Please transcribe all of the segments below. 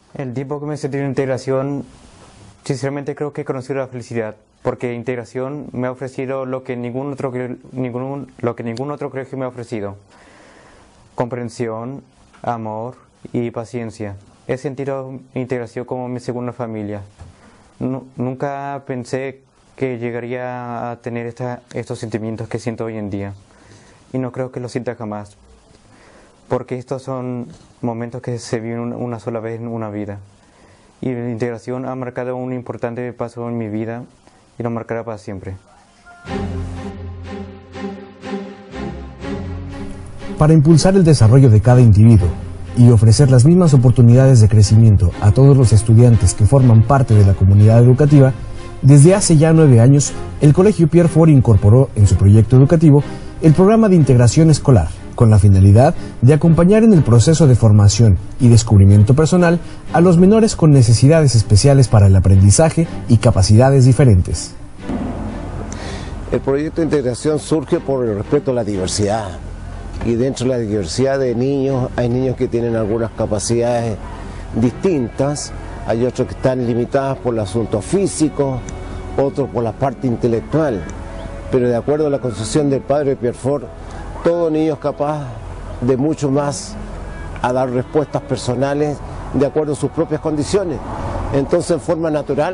El tiempo que me sentí en integración, sinceramente creo que he conocido la felicidad, porque integración me ha ofrecido lo que ningún otro colegio me ha ofrecido: comprensión, amor y paciencia. He sentido integración como mi segunda familia. Nunca pensé que llegaría a tener estos sentimientos que siento hoy en día, y no creo que los sienta jamás, porque estos son momentos que se viven una sola vez en una vida, y la integración ha marcado un importante paso en mi vida y lo marcará para siempre. Para impulsar el desarrollo de cada individuo y ofrecer las mismas oportunidades de crecimiento a todos los estudiantes que forman parte de la comunidad educativa, desde hace ya 9 años, el Colegio Pierre Fort incorporó en su proyecto educativo el programa de integración escolar, con la finalidad de acompañar en el proceso de formación y descubrimiento personal a los menores con necesidades especiales para el aprendizaje y capacidades diferentes. El proyecto de integración surge por el respeto a la diversidad, y dentro de la diversidad de niños hay niños que tienen algunas capacidades distintas, hay otros que están limitados por el asunto físico, otros por la parte intelectual, pero de acuerdo a la concepción del padre Pierre Fort, todo niño es capaz de mucho más, a dar respuestas personales de acuerdo a sus propias condiciones. Entonces, en forma natural,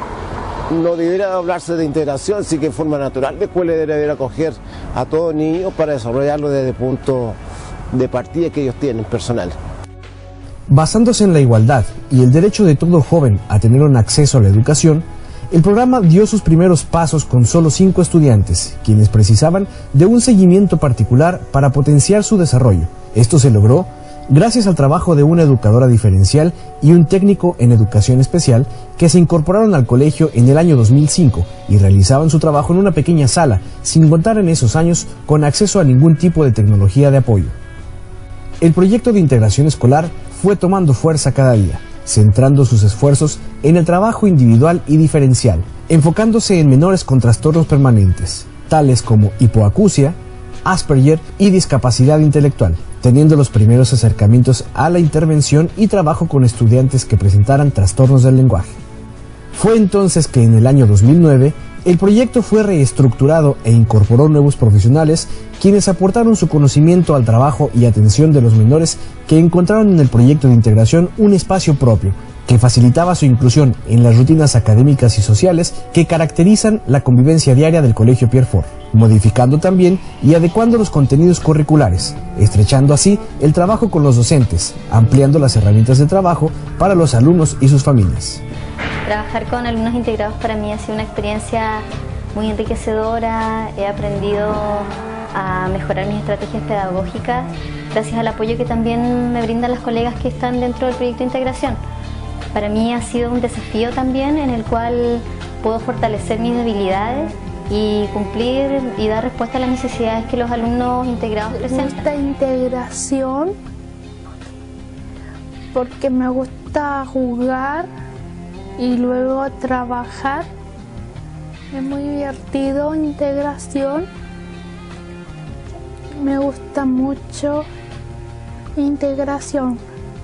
no debería hablarse de integración, sí que en forma natural la escuela debería acoger a todo niño para desarrollarlo desde el punto de partida que ellos tienen personal. Basándose en la igualdad y el derecho de todo joven a tener un acceso a la educación, el programa dio sus primeros pasos con solo 5 estudiantes, quienes precisaban de un seguimiento particular para potenciar su desarrollo. Esto se logró gracias al trabajo de una educadora diferencial y un técnico en educación especial que se incorporaron al colegio en el año 2005 y realizaban su trabajo en una pequeña sala, sin contar en esos años con acceso a ningún tipo de tecnología de apoyo. El proyecto de integración escolar fue tomando fuerza cada día, centrando sus esfuerzos en el trabajo individual y diferencial, enfocándose en menores con trastornos permanentes, tales como hipoacusia, Asperger y discapacidad intelectual, teniendo los primeros acercamientos a la intervención y trabajo con estudiantes que presentaran trastornos del lenguaje. Fue entonces que en el año 2009 el proyecto fue reestructurado e incorporó nuevos profesionales quienes aportaron su conocimiento al trabajo y atención de los menores que encontraron en el proyecto de integración un espacio propio que facilitaba su inclusión en las rutinas académicas y sociales que caracterizan la convivencia diaria del Colegio Pierre Fort, modificando también y adecuando los contenidos curriculares, estrechando así el trabajo con los docentes, ampliando las herramientas de trabajo para los alumnos y sus familias. Trabajar con alumnos integrados para mí ha sido una experiencia muy enriquecedora. He aprendido a mejorar mis estrategias pedagógicas gracias al apoyo que también me brindan las colegas que están dentro del proyecto de integración. Para mí ha sido un desafío también en el cual puedo fortalecer mis debilidades y cumplir y dar respuesta a las necesidades que los alumnos integrados presentan. Me gusta integración porque me gusta jugar y luego trabajar. Es muy divertido integración. Me gusta mucho integración.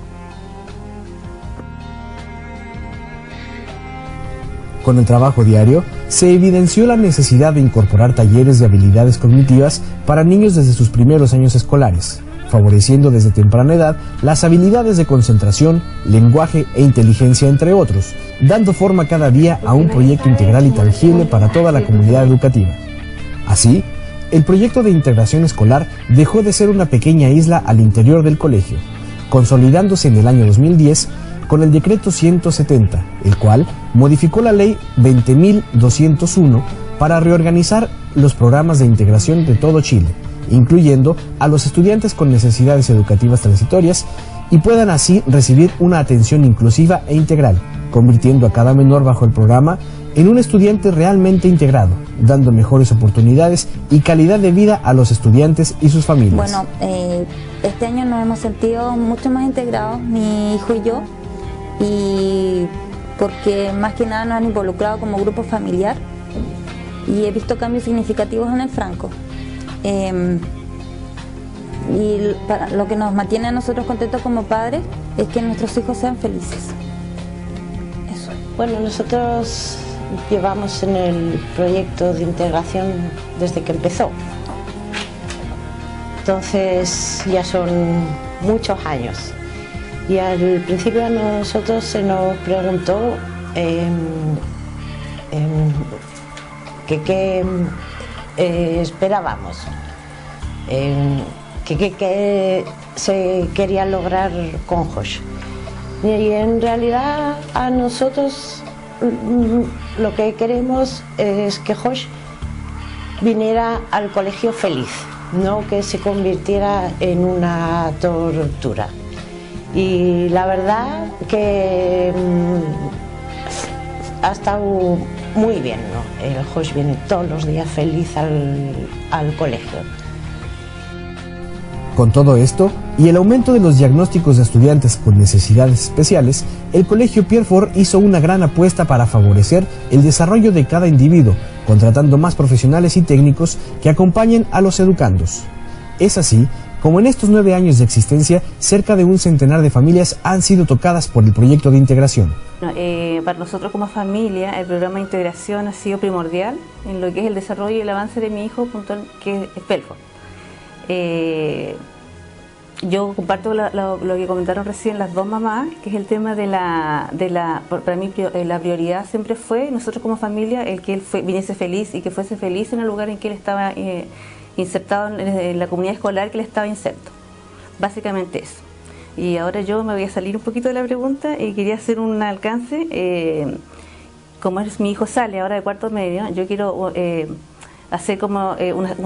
Con el trabajo diario, se evidenció la necesidad de incorporar talleres de habilidades cognitivas para niños desde sus primeros años escolares, favoreciendo desde temprana edad las habilidades de concentración, lenguaje e inteligencia, entre otros, dando forma cada día a un proyecto integral y tangible para toda la comunidad educativa. Así, el proyecto de integración escolar dejó de ser una pequeña isla al interior del colegio, consolidándose en el año 2010 con el decreto 170, el cual modificó la ley 20.201 para reorganizar los programas de integración de todo Chile, incluyendo a los estudiantes con necesidades educativas transitorias, y puedan así recibir una atención inclusiva e integral, convirtiendo a cada menor bajo el programa en un estudiante realmente integrado, dando mejores oportunidades y calidad de vida a los estudiantes y sus familias. Bueno, este año nos hemos sentido mucho más integrados, mi hijo y yo, y porque más que nada nos han involucrado como grupo familiar y he visto cambios significativos en el Franco. Y lo que nos mantiene a nosotros contentos como padres es que nuestros hijos sean felices. Eso. Bueno, nosotros llevamos en el proyecto de integración desde que empezó. Entonces ya son muchos años. Y al principio a nosotros se nos preguntó qué esperábamos, qué se quería lograr con Josh. Y en realidad a nosotros lo que queremos es que Josh viniera al colegio feliz, no que se convirtiera en una tortura. Y la verdad que ha estado muy bien, ¿no? El Josh viene todos los días feliz al colegio. Con todo esto y el aumento de los diagnósticos de estudiantes con necesidades especiales, el Colegio Pierre Fort hizo una gran apuesta para favorecer el desarrollo de cada individuo, contratando más profesionales y técnicos que acompañen a los educandos. Es así como en estos 9 años de existencia, cerca de un centenar de familias han sido tocadas por el proyecto de integración. Para nosotros como familia, el programa de integración ha sido primordial en lo que es el desarrollo y el avance de mi hijo, que es Pelfort. Yo comparto lo que comentaron recién las dos mamás, que es el tema para mí la prioridad siempre fue, nosotros como familia, el que él viniese feliz y que fuese feliz en el lugar en que él estaba insertado, en la comunidad escolar que él estaba inserto. Básicamente eso. Y ahora yo me voy a salir un poquito de la pregunta y quería hacer un alcance. Como mi hijo sale ahora de cuarto medio, yo quiero hacer como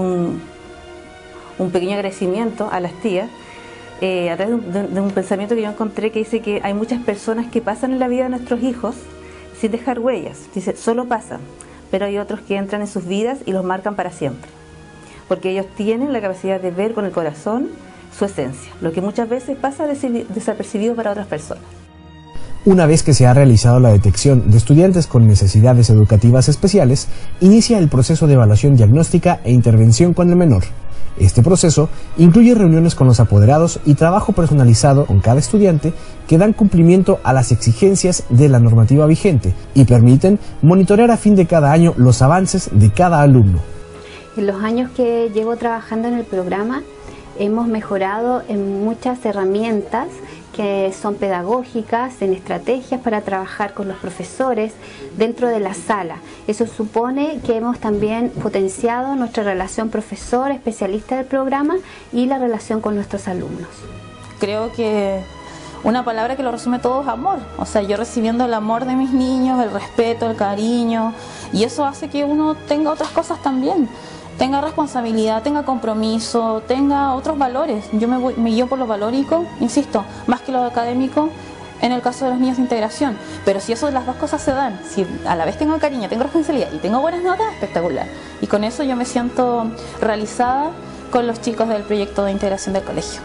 un pequeño agradecimiento a las tías a través de un pensamiento que yo encontré que dice que hay muchas personas que pasan en la vida de nuestros hijos sin dejar huellas. Dice, solo pasan, pero hay otros que entran en sus vidas y los marcan para siempre. Porque ellos tienen la capacidad de ver con el corazón su esencia, lo que muchas veces pasa desapercibido para otras personas. Una vez que se ha realizado la detección de estudiantes con necesidades educativas especiales, inicia el proceso de evaluación diagnóstica e intervención con el menor. Este proceso incluye reuniones con los apoderados y trabajo personalizado con cada estudiante que dan cumplimiento a las exigencias de la normativa vigente y permiten monitorear a fin de cada año los avances de cada alumno. En los años que llevo trabajando en el programa hemos mejorado en muchas herramientas que son pedagógicas, en estrategias para trabajar con los profesores dentro de la sala. Eso supone que hemos también potenciado nuestra relación profesor-especialista del programa y la relación con nuestros alumnos. Creo que una palabra que lo resume todo es amor. O sea, yo recibiendo el amor de mis niños, el respeto, el cariño, y eso hace que uno tenga otras cosas también. Tenga responsabilidad, tenga compromiso, tenga otros valores. Yo me guío por lo valórico, insisto, más que lo académico en el caso de los niños de integración. Pero si las dos cosas se dan, si a la vez tengo cariño, tengo responsabilidad y tengo buenas notas, espectacular. Y con eso yo me siento realizada con los chicos del proyecto de integración del colegio.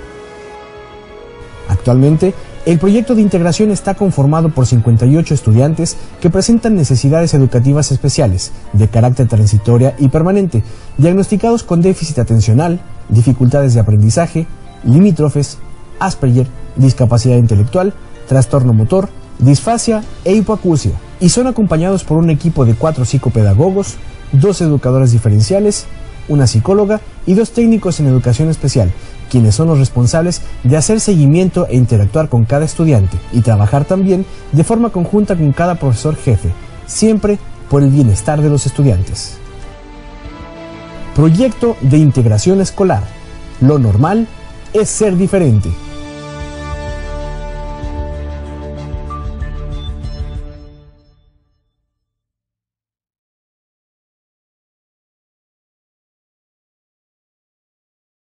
Actualmente, el proyecto de integración está conformado por 58 estudiantes que presentan necesidades educativas especiales, de carácter transitoria y permanente, diagnosticados con déficit atencional, dificultades de aprendizaje, limítrofes, Asperger, discapacidad intelectual, trastorno motor, disfasia e hipoacusia, y son acompañados por un equipo de 4 psicopedagogos, 2 educadores diferenciales, una psicóloga y 2 técnicos en educación especial, quienes son los responsables de hacer seguimiento e interactuar con cada estudiante y trabajar también de forma conjunta con cada profesor jefe, siempre por el bienestar de los estudiantes. Proyecto de integración escolar. Lo normal es ser diferente.